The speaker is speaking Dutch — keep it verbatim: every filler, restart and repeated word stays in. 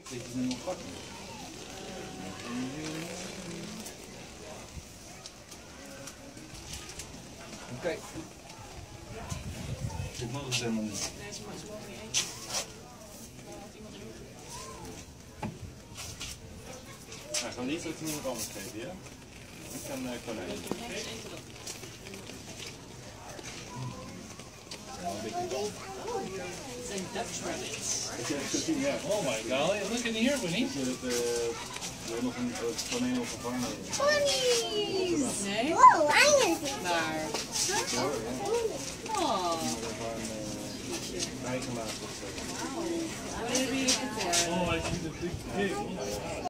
Dit is nu nog pakken. Kijk. Dit mag het helemaal niet. Nee, ze mogen niet eten. Had iemand in Nou, gaan we niet dat iemand anders geven, ja? Ik kan uh, konijn. Het zijn Dutch rabbits. Oh my god, look in here, Winnie. We hebben nog een konijn op gevangen. Ponies! Nee? Wow, eindelijk! Maar... Oh. Bijgemaakt of zo. What did we eat before? Oh, I see the big pig.